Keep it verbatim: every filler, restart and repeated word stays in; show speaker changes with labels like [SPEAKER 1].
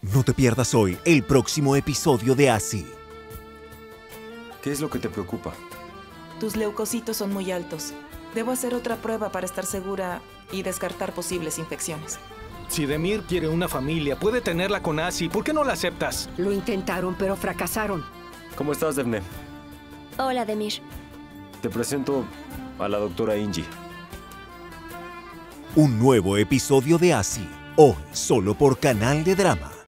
[SPEAKER 1] No te pierdas hoy el próximo episodio de Asi.
[SPEAKER 2] ¿Qué es lo que te preocupa?
[SPEAKER 3] Tus leucocitos son muy altos. Debo hacer otra prueba para estar segura y descartar posibles infecciones.
[SPEAKER 4] Si Demir quiere una familia, puede tenerla con Asi. ¿Por qué no la aceptas?
[SPEAKER 5] Lo intentaron, pero fracasaron.
[SPEAKER 2] ¿Cómo estás, Devne?
[SPEAKER 6] Hola, Demir.
[SPEAKER 2] Te presento a la doctora Inji.
[SPEAKER 1] Un nuevo episodio de Asi, hoy solo por Canal de Drama.